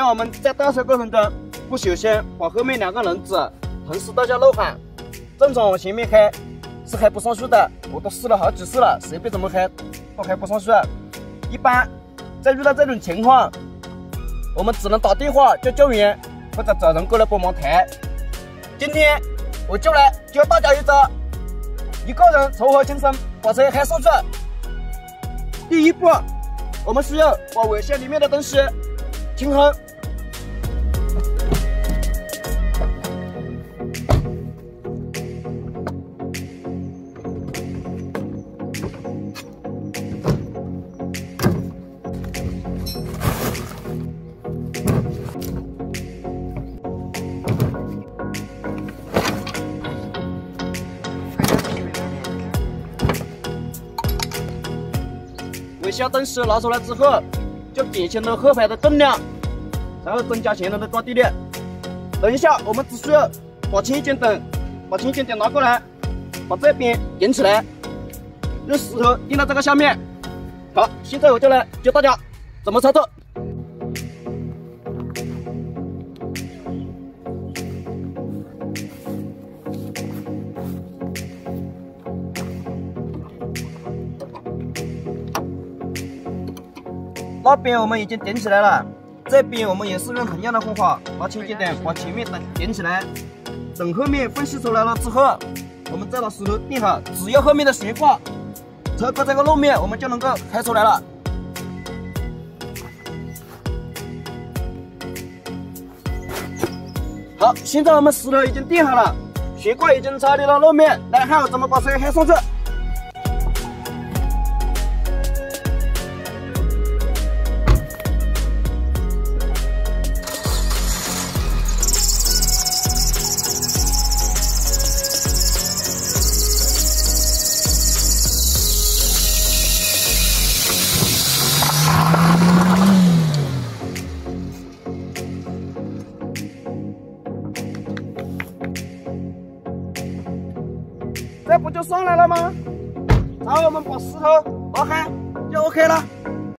我们在倒水过程中不小心把后面2个轮子同时倒下漏汗，正常往前面开是开不上去的，我都试了好几次了，随便怎么开都开不上去。一般在遇到这种情况，我们只能打电话叫救援，或者找人过来帮忙抬。今天我就来教大家一招，一个人凑合轻松把车开上去。第一步，我们需要把尾箱里面的东西清空。尾箱东西拿出来之后，就减轻了后排的重量，然后增加前轮的抓地力。等一下，我们只需要把前肩顶拿过来，把这边顶起来，用石头钉到这个下面。好，现在我就来教大家怎么操作。那边我们已经顶起来了，这边我们也是用同样的方法，拿前肩顶把前面顶起来，等后面分析出来了之后，我们再把石头钉好，只要后面的悬挂超过这个路面，我们就能够开出来了。好，现在我们石头已经钉好了，悬挂已经超离了路面，来看我怎么把车开上去。这不就上来了吗？然后我们把石头拿开就 OK 了。